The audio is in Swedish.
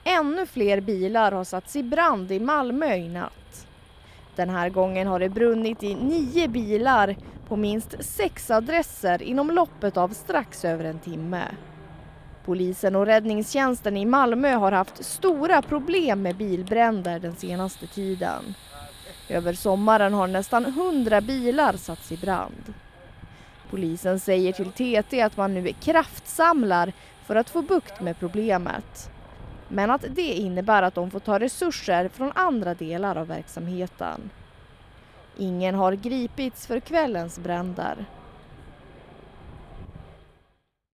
ännu fler bilar har satts i brand i Malmö i natt. Den här gången har det brunnit i 9 bilar på minst 6 adresser inom loppet av strax över en timme. Polisen och räddningstjänsten i Malmö har haft stora problem med bilbränder den senaste tiden. Över sommaren har nästan 100 bilar satts i brand. Polisen säger till TT att man nu kraftsamlar för att få bukt med problemet. Men att det innebär att de får ta resurser från andra delar av verksamheten. Ingen har gripits för kvällens bränder.